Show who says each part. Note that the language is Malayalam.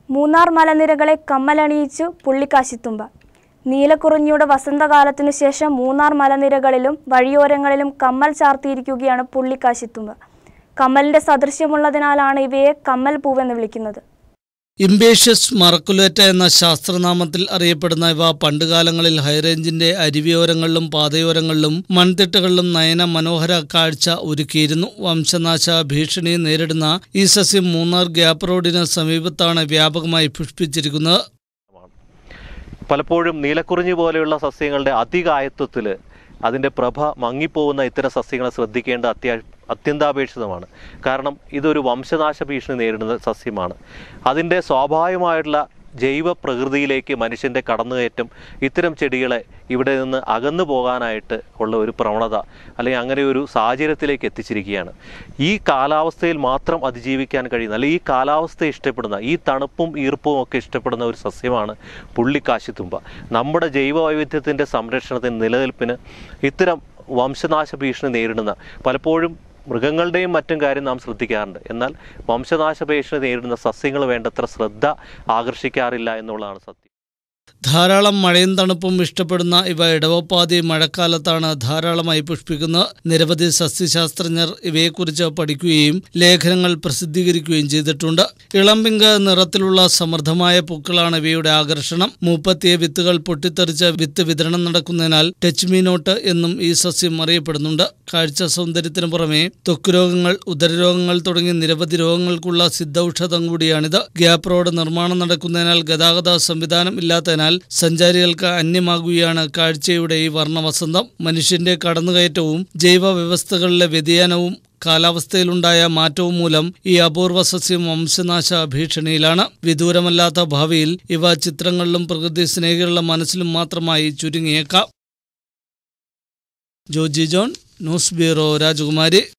Speaker 1: മൂന്നാർ മലനിരകളെ കമ്മലണിയിച്ചു പുള്ളിക്കാശിത്തുമ്പ. നീലക്കുറിഞ്ഞിയുടെ വസന്തകാലത്തിനു ശേഷം മൂന്നാർ മലനിരകളിലും വഴിയോരങ്ങളിലും കമ്മൽ ചാർത്തിയിരിക്കുകയാണ് പുള്ളിക്കാശിത്തുമ്പ. കമ്മലിന്റെ സദൃശ്യമുള്ളതിനാലാണ് ഇവയെ കമ്മൽ പൂവെന്ന് വിളിക്കുന്നത്.
Speaker 2: ഇംബേഷ്യസ് മറക്കുലേറ്റ എന്ന ശാസ്ത്രനാമത്തിൽ അറിയപ്പെടുന്ന ഇവ പണ്ടുകാലങ്ങളിൽ ഹൈറേഞ്ചിന്റെ അരുവിയോരങ്ങളിലും പാതയോരങ്ങളിലും മൺതിട്ടകളിലും നയന മനോഹര കാഴ്ച ഒരുക്കിയിരുന്നു. വംശനാശ ഭീഷണി നേരിടുന്ന ഈ സസ്യം മൂന്നാർ ഗ്യാപ്പ് റോഡിന് സമീപത്താണ് വ്യാപകമായി പുഷ്പിച്ചിരിക്കുന്നത്.
Speaker 3: പലപ്പോഴും നീലക്കുറിഞ്ഞി പോലെയുള്ള സസ്യങ്ങളുടെ അധികായത്വത്തിൽ അതിൻ്റെ പ്രഭ മങ്ങിപ്പോകുന്ന ഇത്തരം സസ്യങ്ങളെ ശ്രദ്ധിക്കേണ്ട അത്യന്താപേക്ഷിതമാണ്. കാരണം ഇതൊരു വംശനാശ ഭീഷണി നേരിടുന്ന സസ്യമാണ്. അതിൻ്റെ സ്വാഭാവികമായിട്ടുള്ള ജൈവ പ്രകൃതിയിലേക്ക് മനുഷ്യൻ്റെ കടന്നുകയറ്റം ഇത്തരം ചെടികളെ ഇവിടെ നിന്ന് അകന്നു പോകാനായിട്ട് ഉള്ള ഒരു പ്രവണത അല്ലെങ്കിൽ അങ്ങനെ ഒരു സാഹചര്യത്തിലേക്ക് എത്തിച്ചിരിക്കുകയാണ്. ഈ കാലാവസ്ഥയിൽ മാത്രം അതിജീവിക്കാൻ കഴിയുന്ന അല്ലെങ്കിൽ ഈ കാലാവസ്ഥയെ ഇഷ്ടപ്പെടുന്ന ഈ തണുപ്പും ഈർപ്പവും ഒക്കെ ഇഷ്ടപ്പെടുന്ന ഒരു സസ്യമാണ് പുള്ളിക്കാശിത്തുമ്പ. നമ്മുടെ ജൈവ വൈവിധ്യത്തിൻ്റെ സംരക്ഷണത്തിന് നിലനിൽപ്പിന് ഇത്തരം വംശനാശ ഭീഷണി നേരിടുന്ന പലപ്പോഴും മൃഗങ്ങളുടെയും മറ്റും കാര്യം നാം ശ്രദ്ധിക്കാറുണ്ട്. എന്നാൽ വംശനാശ ഭീഷണി നേരിടുന്ന സസ്യങ്ങൾ വേണ്ടത്ര ശ്രദ്ധ ആകർഷിക്കാറില്ല എന്നുള്ളതാണ് സത്യം.
Speaker 2: ധാരാളം മഴയും തണുപ്പും ഇഷ്ടപ്പെടുന്ന ഇവ ഇടവപ്പാതി മഴക്കാലത്താണ് ധാരാളമായി പുഷ്പിക്കുന്നത്. നിരവധി സസ്യശാസ്ത്രജ്ഞർ ഇവയെക്കുറിച്ച് പഠിക്കുകയും ലേഖനങ്ങൾ പ്രസിദ്ധീകരിക്കുകയും ചെയ്തിട്ടുണ്ട്. ഇളം പിങ്ക് നിറത്തിലുള്ള സമൃദ്ധമായ പൂക്കളാണ് ഇവയുടെ ആകർഷണം. മൂപ്പത്തിയ വിത്തുകൾ പൊട്ടിത്തെറിച്ച് വിത്ത് വിതരണം നടക്കുന്നതിനാൽ ടച്ച് മീ നോട്ട് എന്നും ഈ സസ്യം അറിയപ്പെടുന്നുണ്ട്. കാഴ്ച സൗന്ദര്യത്തിന് പുറമെ ത്വക്ക് രോഗങ്ങൾ, ഉദരരോഗങ്ങൾ തുടങ്ങി നിരവധി രോഗങ്ങൾക്കുള്ള സിദ്ധൌഷധം കൂടിയാണിത്. ഗ്യാപ്പ് റോഡ് നിർമ്മാണം നടക്കുന്നതിനാൽ ഗതാഗത സംവിധാനം ഇല്ലാത്തതിനാൽ സഞ്ചാരികൾക്ക് അന്യമാകുകയാണ് കാഴ്ചയുടെ ഈ വർണ്ണവസന്തം. മനുഷ്യന്റെ കടന്നുകയറ്റവും ജൈവ വ്യവസ്ഥകളിലെ വ്യതിയാനവും കാലാവസ്ഥയിലുണ്ടായ മാറ്റവും മൂലം ഈ അപൂർവ സസ്യം വംശനാശ ഭീഷണിയിലാണ്. വിദൂരമല്ലാത്ത ഭാവിയിൽ ഇവ ചിത്രങ്ങളിലും പ്രകൃതി സ്നേഹികളുടെ മനസ്സിലും മാത്രമായി ചുരുങ്ങിയേക്കാം. ജോജി ജോൺ, ന്യൂസ് ബ്യൂറോ, രാജകുമാരി.